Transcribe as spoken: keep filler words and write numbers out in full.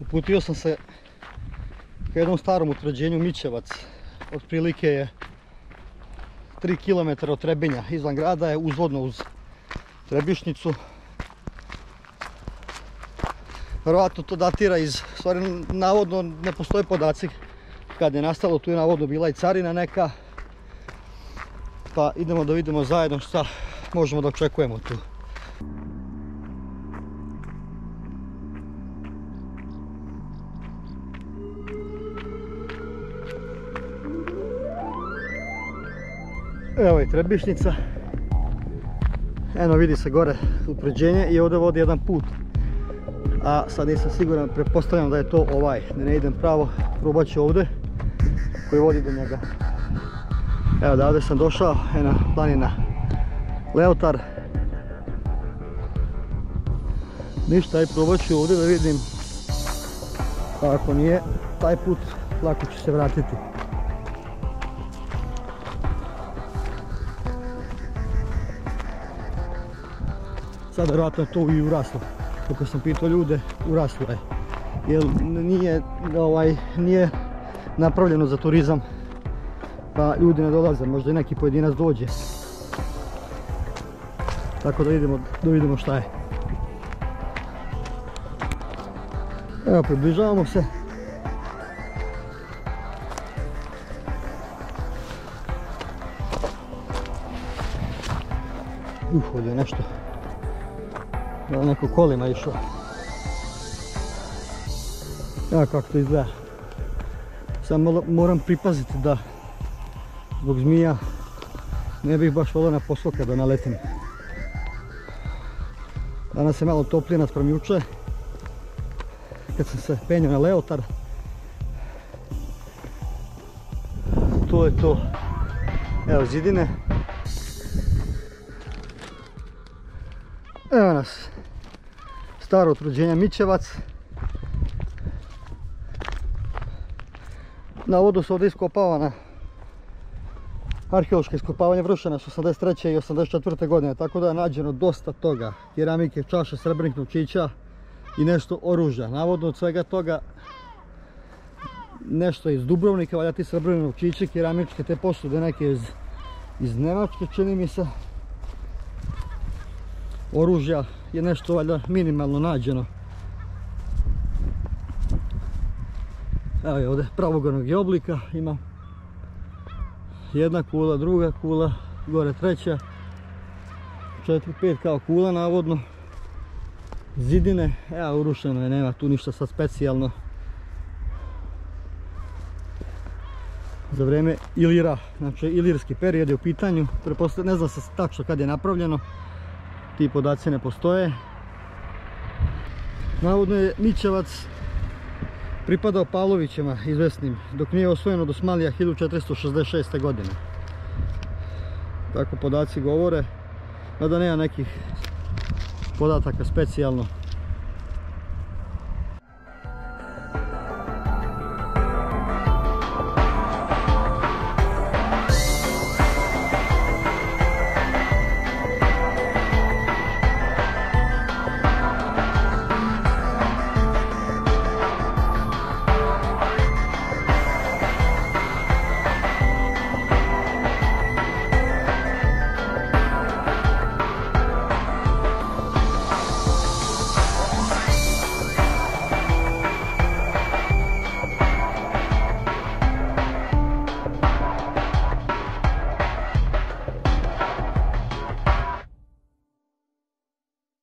Uputio sam se ka jednom starom utvrđenju Mičevac. Otprilike je tri kilometra od Trebinja. Izvan grada je, uzvodno uz Trebišnicu. Vjerovatno to datira iz, stvari navodno ne postoje podaci kad je nastalo, tu je navodno bila i carina neka. Pa idemo da vidimo zajedno šta možemo da očekujemo tu. Evo je Trebišnica. Eno vidi se gore utvrđenje i ovdje vodi jedan put. A sad nisam siguran, pretpostavljam da je to ovaj, da ne idem pravo, probat ću ovdje koji vodi do njega. Evo da ovdje sam došao, ena planina Leotar. Ništa, i probat ću ovdje da vidim, a ako nije taj put, lako ću se vratiti. Sad vjerojatno je to i uraslo. Kako sam pitao ljude, uraslo je. Jer nije, ovaj, nije napravljeno za turizam. Pa ljudi ne dolaze, možda i neki pojedinac dođe. Tako da vidimo, da vidimo šta je. Evo, približavamo se. Uf, ovdje je nešto. Da li neko kolima išao. Evo kako to izgleda. Sad moram pripaziti da zbog zmija ne bih baš volio na poslu kada naletim. Danas je malo toplije naspram juče. Kad sam se penjao na Leotar. To je to. Evo zidine. Evo nas. Staro utvrđenje Mičevac. Na vodu su ovdje iskopavana. Arheološka iskopavanja vršena su osamdeset treće i osamdeset četvrte godine, tako da je nađeno dosta toga. Keramike, čaše, srebrnih novčića i nešto oružja. Navodno od svega toga nešto iz Dubrovnika, valja ti srebrni novčići, keramičke te posude, neke iz, iz Nemačke čini mi se. Oružja je nešto valjda minimalno nađeno. Evo je ovdje pravogornog je oblika, ima jedna kula, druga kula, gore treća, četiri, pet kao kula navodno. Zidine, evo urušeno je, nema tu ništa sad specijalno. Za vrijeme Ilira, znači ilirski period je u pitanju, ne zna se tačno kad je napravljeno, ti podaci ne postoje. Navodno je Mičevac pripadao Pavlovićima izvesnim, dok nije osvojen od Osmanlija hiljadu četiristo šezdeset šeste. godine. Tako podaci govore, mada nema nekih podataka specijalno.